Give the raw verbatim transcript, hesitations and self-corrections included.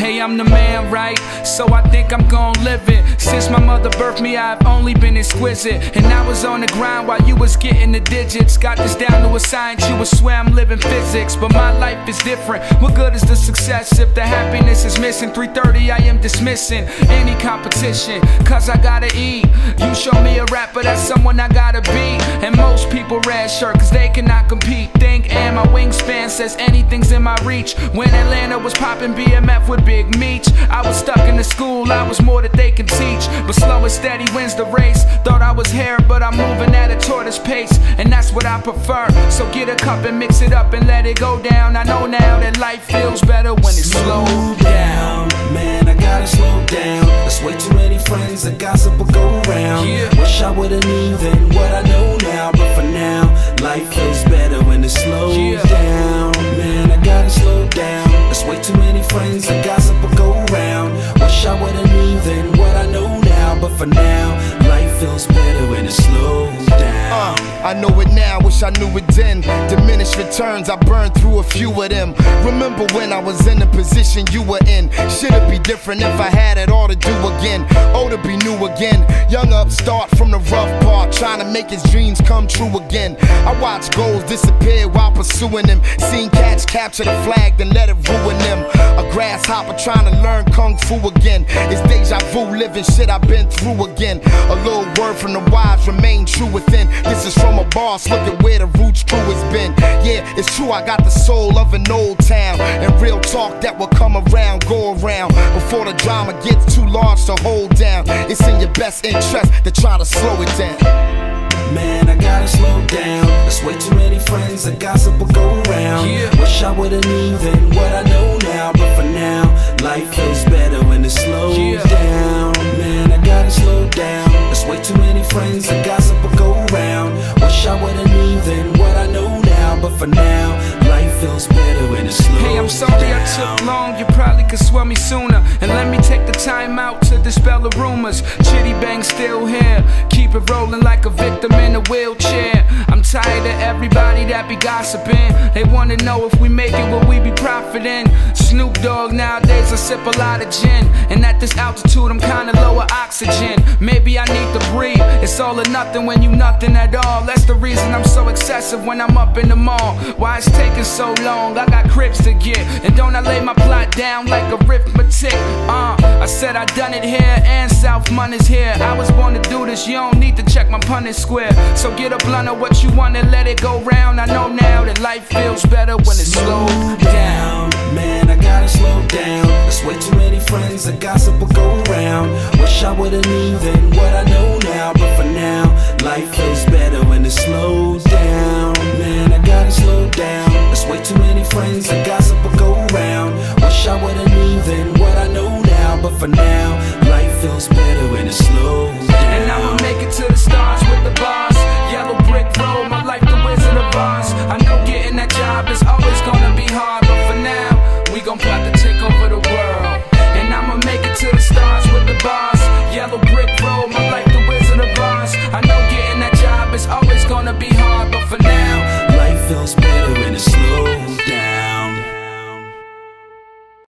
Hey, I'm the man, right? So I think I'm gon' live it. Since my mother birthed me, I've only been exquisite. And I was on the grind while you was getting the digits. Got this down to a science, you would swear I'm living physics. But my life is different. What good is the success if the happiness is missing? three thirty, I am dismissing any competition, cause I gotta eat. You show me a rapper, that's someone I gotta beat. And most people red shirt, cause they cannot compete. Think and my wingspan says anything's in my reach. When Atlanta was popping B M F with Big Meech, I was stuck in the school, I was more that they can teach. But slow and steady wins the race. Thought I was here, but I'm moving at a tortoise pace, and that's what I prefer. So get a cup and mix it up and let it go down. I know now that life feels better when it's slowed down. Man, I gotta slow down. There's way too many friends that gossip will go around. Yeah. Wish I would've knew then what I know now. But for now, life feels better when it slows Yeah. down. Man, I gotta slow down. There's way too many friends that gossip will go around. Wish I would've knew then what I know now. But for now, life feels better when it slows down. Uh, I know it now, wish I knew it then. Diminished returns, I burned through a few of them. Remember when I was in the position you were in? Should it be different if I had it all to do again? Oh, to be new again. Young upstart from the rough part, trying to make his dreams come true again. I watched goals disappear while pursuing them. Seen cats capture the flag, then let it ruin them. A grasshopper trying to learn kung fu again. It's deja vu, living shit I've been through again. A little word from the wise, remain true within. This is from a boss, look at where the roots crew has been. Yeah, it's true, I got the soul of an old town, and real talk that will come around, go around, before the drama gets too large to hold down. It's in your best interest to try to slow it down. Man, I gotta slow down. There's way too many friends that gossip will go around. Yeah. Wish I would've knew then what I know now. But for now, life feels better when it slows Yeah. down. Man, I gotta slow down. There's way too many friends that gossip will go around. Wish I would've knew then what I know now. But for now, life feels better when it slows down. Hey, I'm sorry I took long, you probably could swell me sooner. And let me take the time out to dispel the rumors. Chitty Bang still here, keep it rolling like a victim in a wheelchair. I'm tired of everybody that be gossiping. They wanna know if we make it, will we be profiting? Snoop Dogg, nowadays I sip a lot of gin, and at this altitude I'm kinda low of oxygen. Maybe I need to breathe, it's all or nothing when you nothing at all. That's the reason I'm so excessive when I'm up in the mall. Why it's taking so long, I got cribs to get, and don't I lay my plot down like arithmetic. Uh, I said I done it here, and South Money's here. I was born to do this, you don't need to check my Punnett square. So get a blunt of what you want and let it go round. I know now that life feels better when it's slowed down. Man, I gotta slow down. There's way too many friends that gossip will go around. Wish I would've knew then what I know now. But for now, life feels better when it slows down. Man, I gotta slow down. There's way too many friends that gossip will go around. Wish I would've knew then what I know now. But for now, life feels better when it slows down. And I'ma make it to the stars with the bars. Yellow brick road, my life the Wizard of Oz. I know getting that job is always gonna be hard, but for now, we gon' plot to take over the world. And I'ma make it to the stars with the bars. Yellow brick